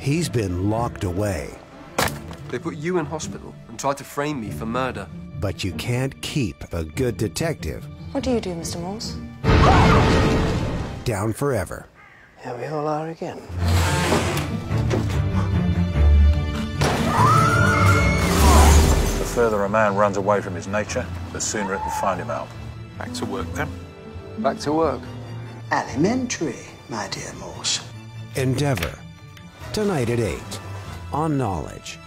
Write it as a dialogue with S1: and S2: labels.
S1: He's been locked away.
S2: They put you in hospital and tried to frame me for murder.
S1: But you can't keep a good detective
S3: What do you do, Mr. Morse?
S1: down forever.
S4: Here we all are again.
S5: The further a man runs away from his nature, the sooner it will find him out.
S6: Back to work then.
S2: Back to work.
S7: Alimentary, my dear Morse.
S1: Endeavour. Tonight at 8 on Knowledge.